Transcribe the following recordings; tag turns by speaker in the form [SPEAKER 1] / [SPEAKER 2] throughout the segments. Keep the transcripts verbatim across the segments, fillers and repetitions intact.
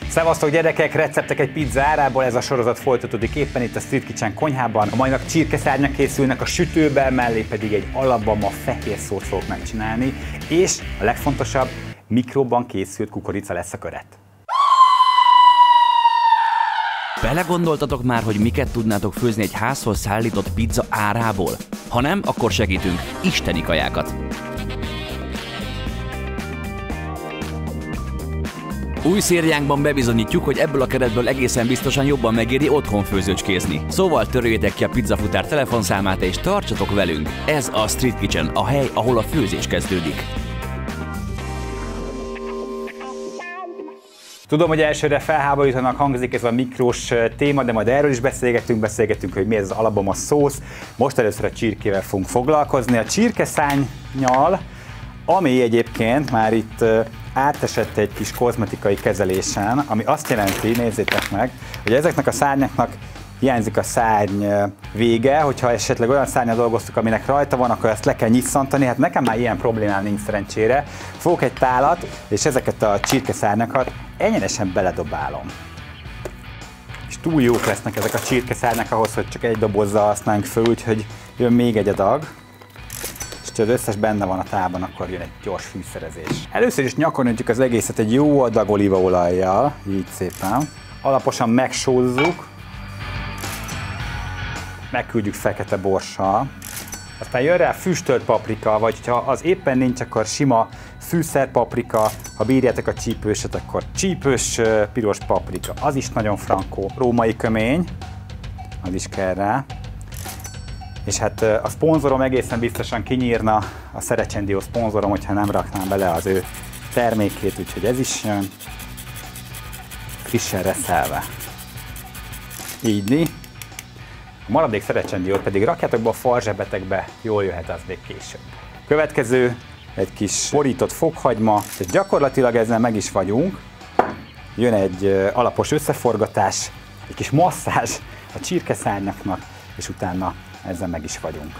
[SPEAKER 1] Szevasztok gyerekek, receptek egy pizza árából, ez a sorozat folytatódik éppen itt a Street Kitchen konyhában. A mainak csirkeszárnyak készülnek a sütőben, mellé pedig egy alapban a fehér szót fogok megcsinálni, és a legfontosabb, mikróban készült kukorica lesz a köret.
[SPEAKER 2] Belegondoltatok már, hogy miket tudnátok főzni egy házhoz szállított pizza árából? Ha nem, akkor segítünk, isteni kajákat! Új szériánkban bebizonyítjuk, hogy ebből a keretből egészen biztosan jobban megéri otthon főzőcskézni. Szóval töröljétek ki a pizzafutár telefonszámát és tartsatok velünk! Ez a Street Kitchen, a hely, ahol a főzés kezdődik.
[SPEAKER 1] Tudom, hogy elsőre felháborítanak hangzik ez a mikrós téma, de majd erről is beszélgetünk, beszélgetünk, hogy mi ez az alabama szósz. Most először a csirkével fogunk foglalkozni. A csirkeszárnnyal, ami egyébként már itt átesett egy kis kozmetikai kezelésen, ami azt jelenti, nézzétek meg, hogy ezeknek a szárnyaknak hiányzik a szárny vége, hogyha esetleg olyan szárnyal dolgoztuk, aminek rajta van, akkor ezt le kell nyisszantani. Hát nekem már ilyen problémám nincs szerencsére. Fogok egy tálat, és ezeket a csirkeszárnyakat egyenesen beledobálom. És túl jók lesznek ezek a csirkeszárnyak ahhoz, hogy csak egy dobozzal használjunk föl, úgyhogy jön még egy adag. És ha az összes benne van a tálban, akkor jön egy gyors fűszerezés. Először is nyakorítjuk az egészet egy jó adag olívaolajjal, így szépen. Alaposan megsózzuk. Megküldjük fekete borssal. Aztán jön rá füstölt paprika, vagy ha az éppen nincs, akkor sima fűszerpaprika. Ha bírjátok a csípőset, akkor csípős piros paprika. Az is nagyon frankó. Római kömény, az is kell rá. És hát a szponzorom egészen biztosan kinyírna, a Szerecsendió szponzorom, hogyha nem raknám bele az ő termékét, úgyhogy ez is jön. Frissen reszelve. Így. A maradék Szerecsendiót pedig rakjátok be a farzsebetekbe, jól jöhet az még később. Következő egy kis borított fokhagyma, és gyakorlatilag ezzel meg is vagyunk. Jön egy alapos összeforgatás, egy kis masszázs a csirkeszárnyaknak, és utána ezzel meg is vagyunk.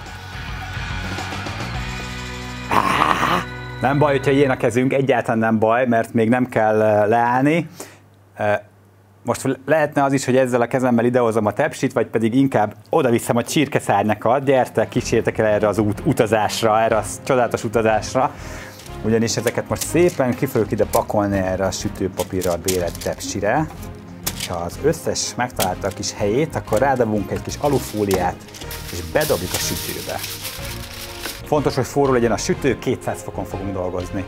[SPEAKER 1] Nem baj, hogyha ilyen a kezünk, egyáltalán nem baj, mert még nem kell leállni. Most lehetne az is, hogy ezzel a kezemmel idehozom a tepsit, vagy pedig inkább oda viszem a csirkeszárnyakat. Gyertek, kísérjetek el erre az út, utazásra, erre a csodálatos utazásra. Ugyanis ezeket most szépen ki fogjuk ide pakolni erre a sütőpapírral bélelt tepsire. És ha az összes megtalálta a kis helyét, akkor rádobunk egy kis alufóliát, és bedobjuk a sütőbe. Fontos, hogy forró legyen a sütő, kétszáz fokon fogunk dolgozni.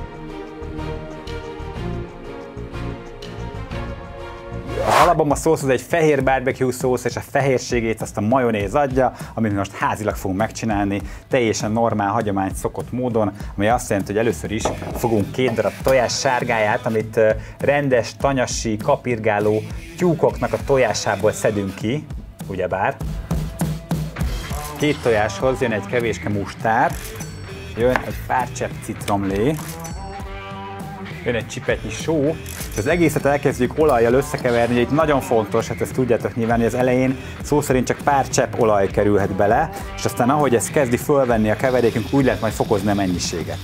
[SPEAKER 1] Az alabama szósz az egy fehér barbecue szósz, és a fehérségét azt a majonéz adja, amit most házilag fogunk megcsinálni, teljesen normál, hagyomány szokott módon, ami azt jelenti, hogy először is fogunk két darab tojás sárgáját, amit rendes, tanyasi, kapirgáló tyúkoknak a tojásából szedünk ki, ugyebár. Két tojáshoz jön egy kevéske mustár, jön egy pár csepp citromlé, jön egy csipetnyi só, és az egészet elkezdjük olajjal összekeverni, itt nagyon fontos, hát ezt tudjátok nyilván, hogy az elején szó szerint csak pár csepp olaj kerülhet bele, és aztán ahogy ez kezdi fölvenni a keverékünk, úgy lehet majd fokozni a mennyiséget.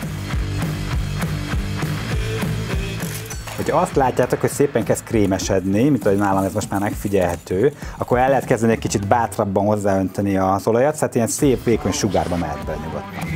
[SPEAKER 1] Hogyha azt látjátok, hogy szépen kezd krémesedni, mint ahogy nálam ez most már megfigyelhető, akkor el lehet kezdeni egy kicsit bátrabban hozzáönteni az olajat, szóval ilyen szép, vékony sugárba mehet bele nyugodtan.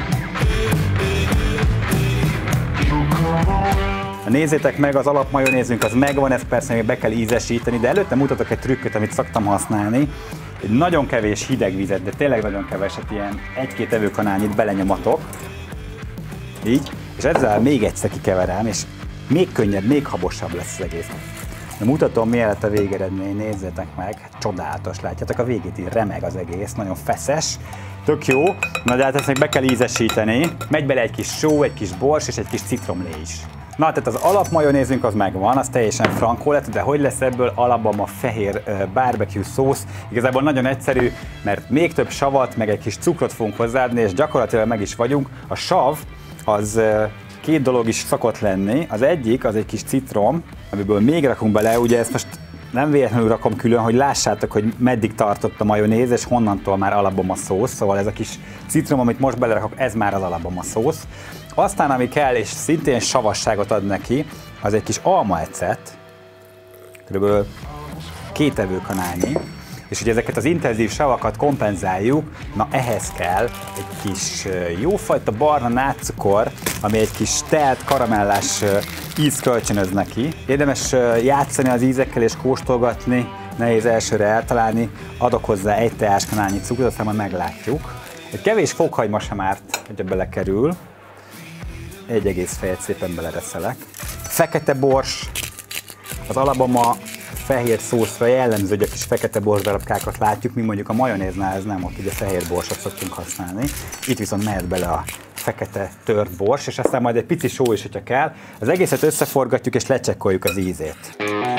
[SPEAKER 1] Nézzétek meg, az alapmajonézünk az megvan, ezt persze még be kell ízesíteni, de előtte mutatok egy trükköt, amit szoktam használni. Egy nagyon kevés hideg vizet, de tényleg nagyon keveset, ilyen egy-két evőkanálnyit belenyomatok. Így, és ezzel még egyszer kikeverem, és még könnyebb, még habosabb lesz az egész. De mutatom, mielőtt a végeredmény, nézzétek meg, csodálatos, látjátok, a végét így remeg az egész, nagyon feszes, tök jó, na de hát ezt még be kell ízesíteni. Megy bele egy kis só, egy kis bors és egy kis citromlé is. Na, tehát az alapmajonézünk az megvan, az teljesen frankó lett, de hogy lesz ebből alabama fehér uh, barbecue szósz? Igazából nagyon egyszerű, mert még több savat, meg egy kis cukrot fogunk hozzáadni, és gyakorlatilag meg is vagyunk. A sav az uh, két dolog is szokott lenni. Az egyik az egy kis citrom, amiből még rakunk bele, ugye ezt most nem véletlenül rakom külön, hogy lássátok, hogy meddig tartott a majonéz, és honnantól már alabama szósz, szóval ez a kis citrom, amit most belerakok, ez már az alabama szósz. Aztán, ami kell, és szintén savasságot ad neki, az egy kis almaecet, kb. két evőkanálnyi, és hogy ezeket az intenzív savakat kompenzáljuk, na ehhez kell egy kis jófajta barna nátszukor, ami egy kis telt, karamellás íz kölcsönöz neki. Érdemes játszani az ízekkel és kóstolgatni, nehéz elsőre eltalálni, adok hozzá egy teáskanálnyi cukrot, aztán majd meglátjuk. Egy kevés fokhagyma sem árt, hogyha belekerül. Egy egész fejet szépen belereszelek. Fekete bors, az Alabama fehér szószra jellemző, hogy a kis fekete borsdarabkákat látjuk, mi mondjuk a majonéznál ez nem, ott ugye fehér borsot szoktunk használni. Itt viszont mehet bele a fekete tört bors, és aztán majd egy pici só is, hogyha kell. Az egészet összeforgatjuk és lecsekkoljuk az ízét.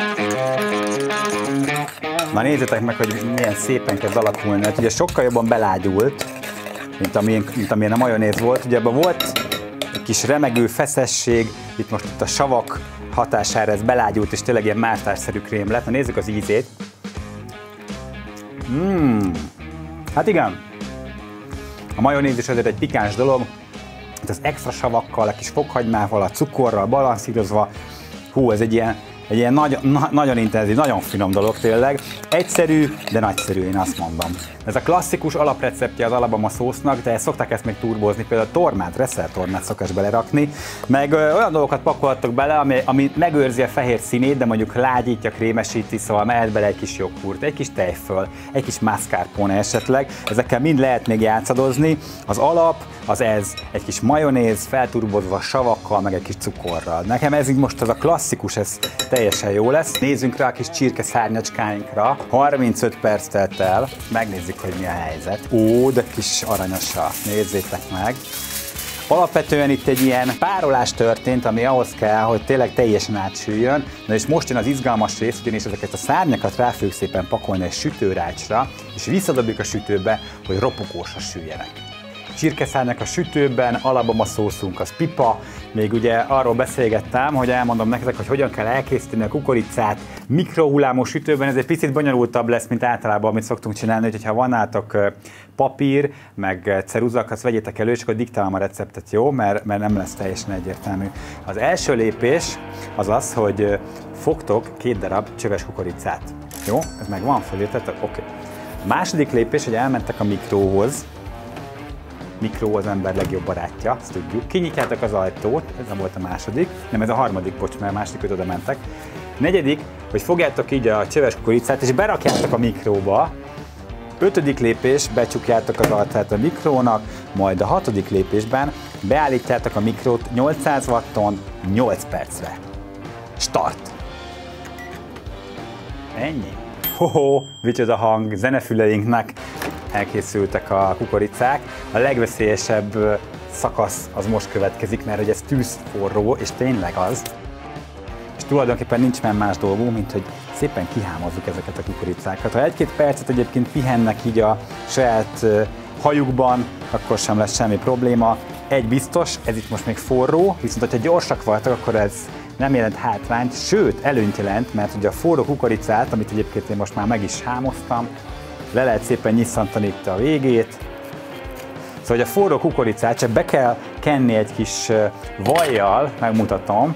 [SPEAKER 1] Na nézzétek meg, hogy milyen szépen kezd alakulni, hát ugye sokkal jobban belágyult, mint amilyen, mint amilyen a majonéz volt. Ugye ebben volt egy kis remegő feszesség, itt most itt a savak hatására ez belágyult, és tényleg ilyen mártásszerű krém lett. Na nézzük az ízét. Mm. Hát igen, a majonéz is azért egy pikáns dolog, itt az extra savakkal, a kis fokhagymával, a cukorral balanszírozva, hú, ez egy ilyen, egy ilyen nagy, na, nagyon intenzív, nagyon finom dolog tényleg. Egyszerű, de nagyszerű, én azt mondom. Ez a klasszikus alapreceptje az Alabama szósznak, de szokták ezt még turbózni, például a tormát, reszeltormát szokás belerakni, meg ö, olyan dolgokat pakolhattok bele, ami, ami megőrzi a fehér színét, de mondjuk lágyítja, krémesíti, szóval mehet bele egy kis joghurt, egy kis tejföl, egy kis mascarpone esetleg, ezekkel mind lehet még játszadozni. Az alap az ez, egy kis majonéz, felturbozva savakkal, meg egy kis cukorral. Nekem ez így most az a klasszikus, ez teljesen jó lesz. Nézzünk rá a kis csirke szárnyacskáinkra. harmincöt perc telt el, megnézzük, hogy mi a helyzet. Ó, de kis aranyosa, nézzétek meg. Alapvetően itt egy ilyen párolás történt, ami ahhoz kell, hogy tényleg teljesen átsüljön. Na és most jön az izgalmas rész, ugyanis ezeket a szárnyakat rá fogjuk szépen pakolni egy sütőrácsra, és visszadobjuk a sütőbe, hogy ropogósra süljenek. Csirkeszárnyak a sütőben, Alabama szószunk az pipa, még ugye arról beszélgettem, hogy elmondom nektek, hogy hogyan kell elkészíteni a kukoricát mikrohullámos sütőben, ez egy picit bonyolultabb lesz, mint általában, amit szoktunk csinálni, hogyha van nálatok papír, meg ceruza, azt vegyétek elő, és akkor diktálom a receptet, jó? Mert, mert nem lesz teljesen egyértelmű. Az első lépés az az, hogy fogtok két darab csöves kukoricát. Jó? Ez meg van, fölírtatok? Oké. Okay. A második lépés, hogy elmentek a mikróhoz. Mikró az ember legjobb barátja, ezt tudjuk. Kinyitjátok az ajtót, ez nem volt a második, nem, ez a harmadik, bocs, mert a második, hogy oda mentek. Negyedik, hogy fogjátok így a csöves kukoricát, és berakjátok a mikróba. Ötödik lépés, becsukjátok az ajtát a mikrónak, majd a hatodik lépésben beállítjátok a mikrót nyolcszáz watton nyolc percre. Start! Ennyi. Ho-ho, micsoda hang, zenefüleinknek elkészültek a kukoricák. A legveszélyesebb szakasz az most következik, mert hogy ez tűzforró, és tényleg az. És tulajdonképpen nincs már más dolgunk, mint hogy szépen kihámozzuk ezeket a kukoricákat. Ha egy-két percet egyébként pihennek így a saját hajukban, akkor sem lesz semmi probléma. Egy biztos, ez itt most még forró, viszont hogyha gyorsak voltak, akkor ez nem jelent hátrányt, sőt előnyt jelent, mert ugye a forró kukoricát, amit egyébként én most már meg is hámoztam, le lehet szépen nyisszantani itt a végét. Szóval, hogy a forró kukoricát csak be kell kenni egy kis vajjal, megmutatom.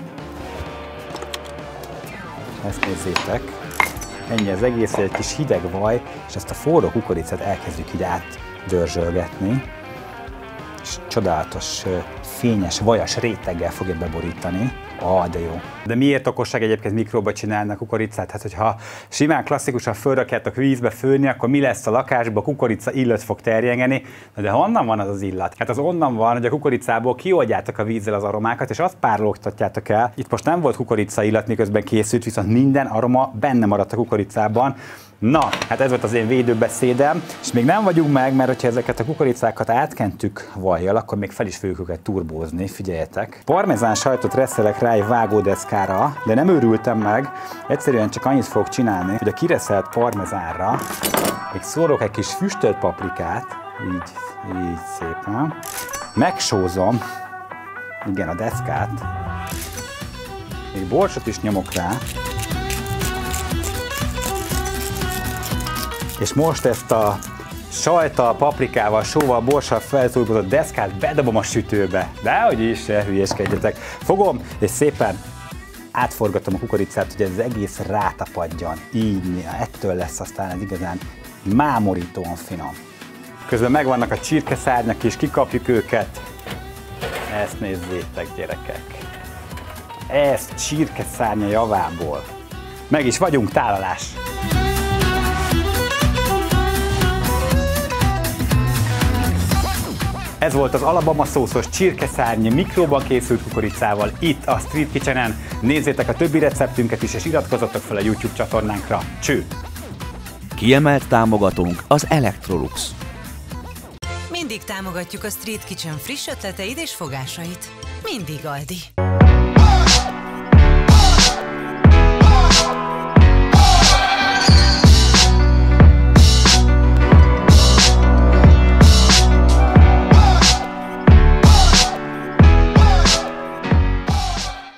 [SPEAKER 1] Ezt nézzétek. Ennyi az egész, egy kis hideg vaj, és ezt a forró kukoricát elkezdjük így átdörzsölgetni. És csodálatos, fényes, vajas réteggel fogja beborítani. Ah, de jó. De miért okosság egyébként mikróba csinálni a kukoricát? Hát, hogyha simán klasszikusan fölrakjátok vízbe főni, akkor mi lesz a lakásban? Kukorica illat fog terjengeni. De honnan van az az illat? Hát az onnan van, hogy a kukoricából kioldjátok a vízzel az aromákat, és azt párologtatjátok el. Itt most nem volt kukorica illat, miközben készült, viszont minden aroma benne maradt a kukoricában. Na, hát ez volt az én védőbeszédem, és még nem vagyunk meg, mert hogyha ezeket a kukoricákat átkentük vajjal, akkor még fel is fogjuk őket turbózni, figyeljetek. Parmezán sajtot reszelek rá egy vágódeszkára, de nem őrültem meg, egyszerűen csak annyit fogok csinálni, hogy a kireszelt parmezánra még szórok egy kis füstölt paprikát, így, így szépen, megsózom, igen, a deszkát, még borsot is nyomok rá, és most ezt a sajttal, paprikával, sóval, borssal felszúrkozott deszkát bedobom a sütőbe. Dehogy is, se hülyeskedjetek. Fogom, és szépen átforgatom a kukoricát, hogy ez az egész rátapadjon. Így, ettől lesz aztán ez igazán mámorítóan finom. Közben megvannak a csirkeszárnyak is, kikapjuk őket. Ezt nézzétek, gyerekek. Ez csirkeszárnya javából. Meg is vagyunk, tálalás! Ez volt az Alabama szószos csirkeszárny mikróban készült kukoricával itt a Street Kitchenen. Nézzétek a többi receptünket is, és iratkozzatok fel a YouTube csatornánkra. Cső!
[SPEAKER 2] Kiemelt támogatónk az Electrolux.
[SPEAKER 3] Mindig támogatjuk a Street Kitchen friss ötleteit és fogásait. Mindig Aldi.